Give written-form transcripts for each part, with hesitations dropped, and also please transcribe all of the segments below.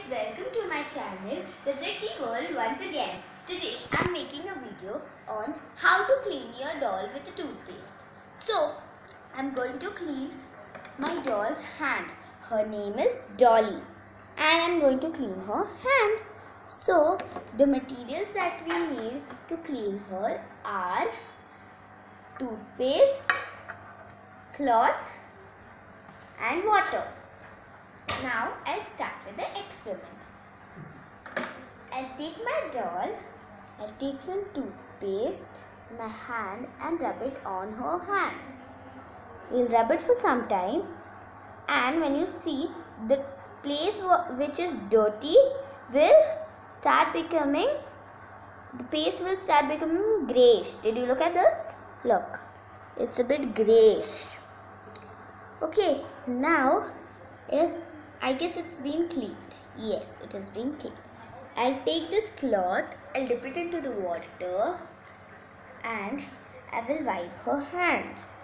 welcome to my channel The Tricky World once again. Today I am making a video on how to clean your doll with a toothpaste. So I am going to clean my doll's hand. Her name is Dolly and I am going to clean her hand. So the materials that we need to clean her are toothpaste, cloth and water. Now I'll start with the experiment. I'll take my doll, I'll take some toothpaste in my hand and rub it on her hand. We'll rub it for some time, and when you see the place which is dirty will start becoming, the paste will start becoming grayish. Did you look at this? Look, it's a bit grayish. Okay, now I guess it's been cleaned. Yes, it has been cleaned. I'll take this cloth, I'll dip it into the water and I will wipe her hands.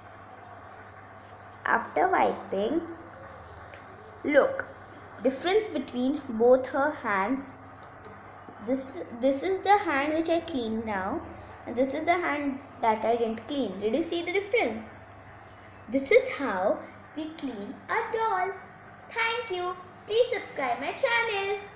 After wiping, look, difference between both her hands. This is the hand which I cleaned now and this is the hand that I didn't clean. Did you see the difference? This is how we clean a doll. Thank you. Please subscribe my channel.